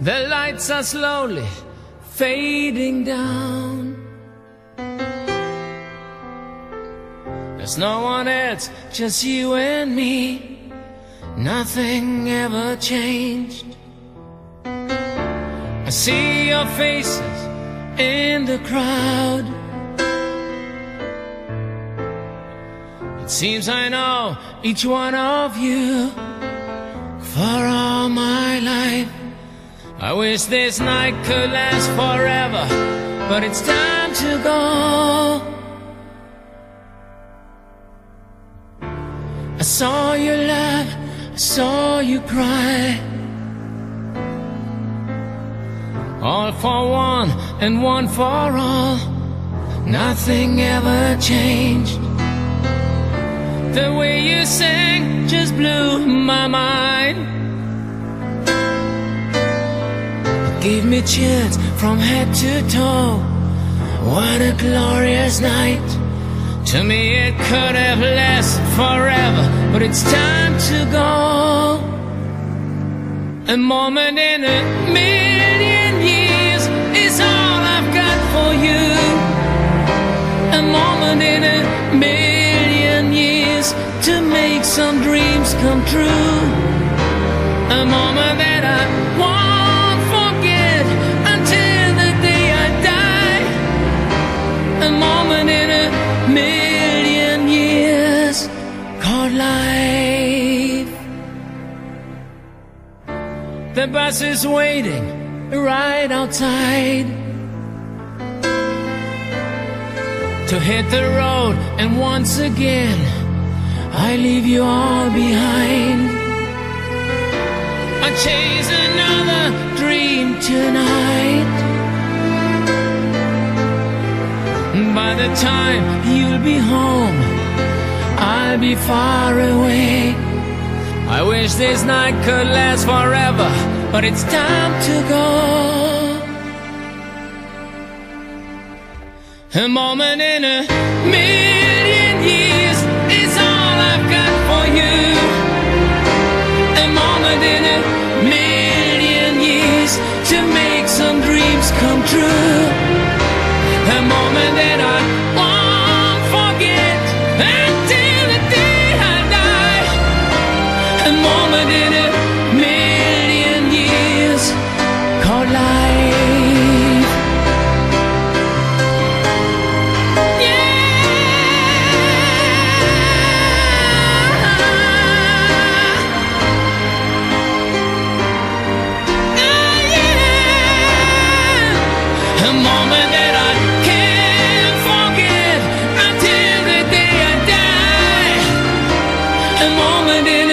The lights are slowly fading down. There's no one else, just you and me. Nothing ever changed. I see your faces in the crowd. It seems I know each one of you for all my life. I wish this night could last forever, but it's time to go. I saw you laugh, I saw you cry, all for one and one for all. Nothing ever changed. The way you sang just blew my mind. It gave me chills from head to toe. What a glorious night. To me it could have lasted forever, but it's time to go. A moment in a million years is all I've got for you. A moment in a million years to make some dreams come true. A moment that I won't forget until the day I die. A moment in a million years called life. The bus is waiting right outside to hit the road, and once again I leave you all behind. I chase another dream tonight. By the time you'll be home, I'll be far away. I wish this night could last forever, but it's time to go. A moment in a million years is all I've got for you. A moment in a million years to make some dreams come true. A moment that I won't forget until the day I die. A moment in a million years called life. A moment that I can't forget until the day I die. A moment in